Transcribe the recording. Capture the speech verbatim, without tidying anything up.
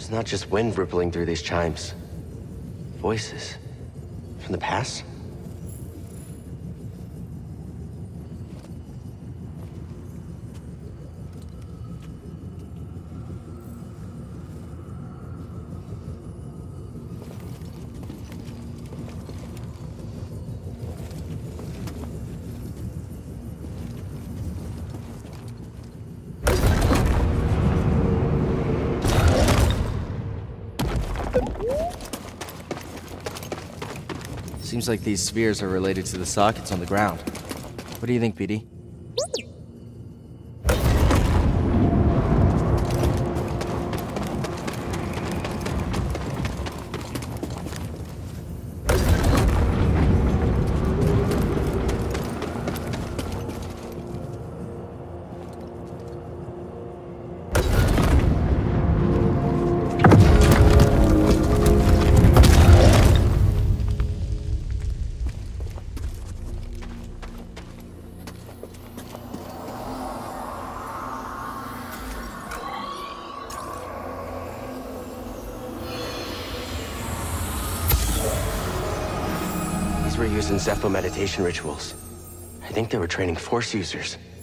It's not just wind rippling through these chimes. Voices. From the past? Seems like these spheres are related to the sockets on the ground. What do you think, P D? Were using Zeffo meditation rituals. I think they were training Force users.